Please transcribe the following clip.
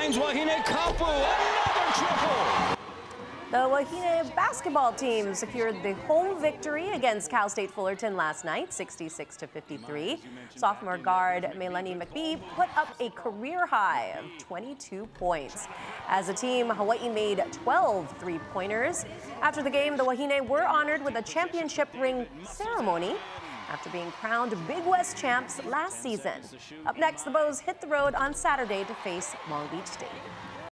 Huahine's Wahine Kapu, another triple! The Wahine basketball team secured the home victory against Cal State Fullerton last night, 66-53. Sophomore guard Melanie McBee put up a career high of 22 points. As a team, Hawaii made 12 three-pointers. After the game, the Wahine were honored with a championship ring ceremony after being crowned Big West champs last season. Up next, the Bows hit the road on Saturday to face Long Beach State.